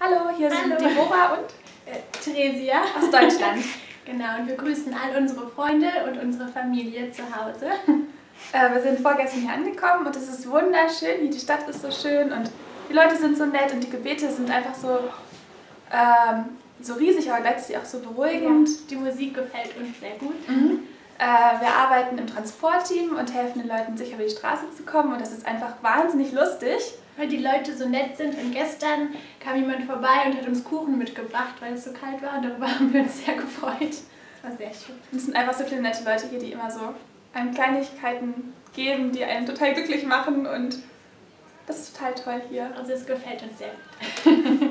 Hallo, hier sind Deborah und Theresia aus Deutschland. Genau, und wir grüßen all unsere Freunde und unsere Familie zu Hause. Wir sind vorgestern hier angekommen und es ist wunderschön. Hier die Stadt ist so schön und die Leute sind so nett und die Gebete sind einfach so riesig, aber gleichzeitig auch so beruhigend. Ja, die Musik gefällt uns sehr gut. Wir arbeiten im Transportteam und helfen den Leuten, sicher über die Straße zu kommen und das ist einfach wahnsinnig lustig. Weil die Leute so nett sind und gestern kam jemand vorbei und hat uns Kuchen mitgebracht, weil es so kalt war und darüber haben wir uns sehr gefreut. Das war sehr schön. Und es sind einfach so viele nette Leute hier, die immer so einem Kleinigkeiten geben, die einen total glücklich machen und das ist total toll hier. Also es gefällt uns sehr gut.